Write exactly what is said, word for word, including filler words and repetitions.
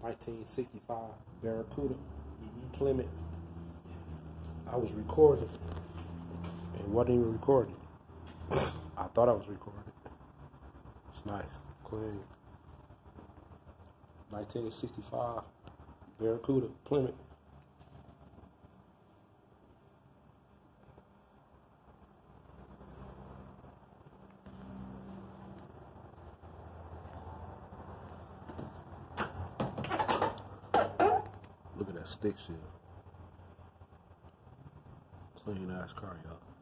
nineteen sixty-five Barracuda, mm-hmm. Plymouth. I was recording. It wasn't even recording. I thought I was recording. It's nice, clean. nineteen sixty-five Barracuda, Plymouth. Look at that stick shift. Clean ass car, y'all.